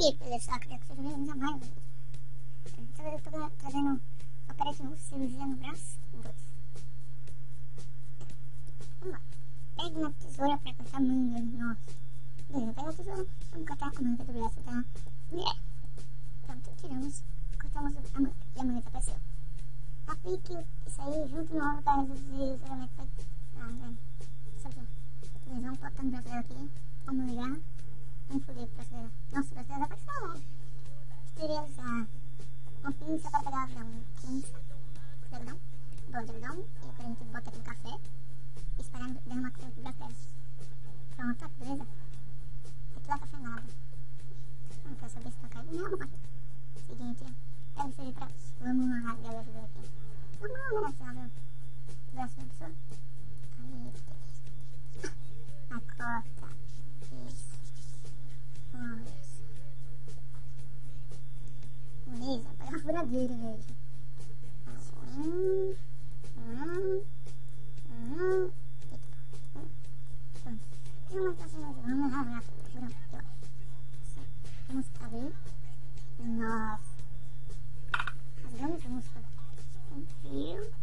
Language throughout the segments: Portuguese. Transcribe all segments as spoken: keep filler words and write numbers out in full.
E beleza, queria que vocês vejam mais. Eu tô trazendo operação cirurgia no braço. Dois. Vamos lá. Pega uma tesoura pra cortar manga. Nossa. Beleza, pega a tesoura. Vamos cortar a manga do braço da mulher. Pronto, tiramos. Cortamos a manga. E a manga apareceu. Aplique isso aí junto no ovo para reduzir o sangramento. Ah, né? Só que eles vão botar no braço dela aqui. Vamos ligar. Vamos foder o braço dela. Nossa, o braço dela vai ficar lá. Esterilizar. Um pinça para pegar o algodão. Pinça. De algodão. Bom de algodão. E agora a gente bota aqui no café. E espalhar derramar café no braço dela. Pronto, beleza? Aqui lá café nada. Não quero saber se tá caindo. Não, mano. Seguinte, pega isso aí pra. Vamos rasgar a vida aqui. Vamos abraçar o braço da pessoa. Aí, beleza. A corta. Isso. Isso. Beleza, pega uma furadeira, velho. Hum. Hum. Hum. Pronto. Vamos rasgar tudo. Pronto. Vamos abrir. Nossa. Rasgamos o músculo. Um fio.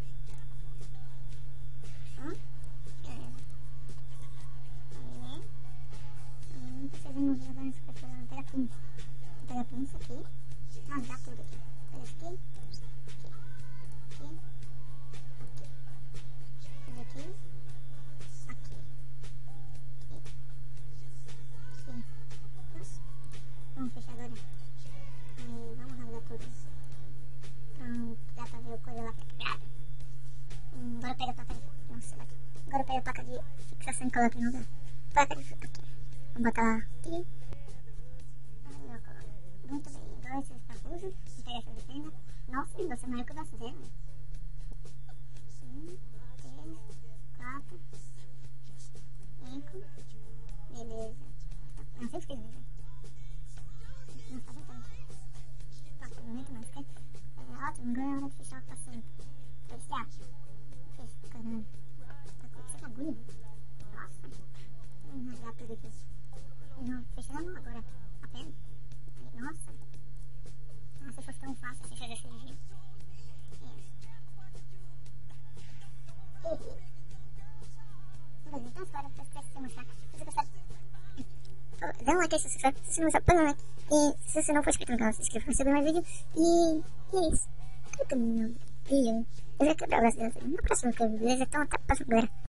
Hã? Beleza. Aí. Hum, precisamos jogar nessa pessoa. Pega a pinça. Pega a pinça aqui. Rasgar tudo aqui. Pega isso aqui. Aqui. Aqui. Aqui. Fazer aqui. Aqui. Aqui. Aqui. Nossa. Vamos fechar agora. Aí, vamos rasgar tudo. Pronto, dá pra ver o coisa lá pegada. Hum, agora pega a placa de... Nossa, aqui. Agora pega a placa de fixação e coloca no lugar. Placa de aqui. Vamos botar aqui. Aí, eu coloco. Muito bem. Dois, três parafusos. Pega essa fenda. Nossa, você é maior que o braço dele. Um, três, quatro, cinco. Beleza. Não sei o que é isso. Não tá botando. Passa muito mais, ok? Ótimo, agora é hora de fechar o paciente. Fechar. Fecha, caramba. Tá com essa agulha. Nossa. Vamos rasgar tudo aqui. Não, fechamos agora a pele. Nossa. Ah, se fosse tão fácil assim fazer a cirurgia. Isso. Beleza, então agora eu esqueci de mostrar. Se você gostar, dá um like aí se você gostar. Se você não gostar, põe um like. E se você não for inscrito no canal, se inscreva para receber mais vídeo. E, e é isso. Clica no meu vídeo. Eu já quebrar o braço dela. Na próxima, beleza? Então até a próxima, galera.